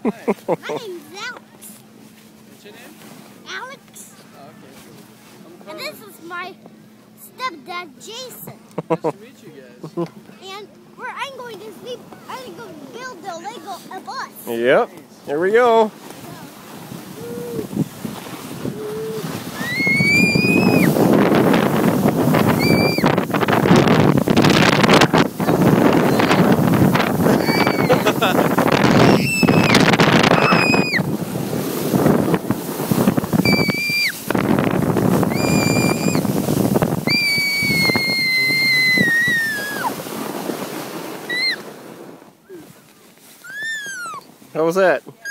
My name's Alex. What's your name? Alex. Oh, okay. And this is my stepdad, Jason. Nice to meet you guys. And I'm going to sleep. I'm going to build the Lego bus. Yep. Here we go. How was that?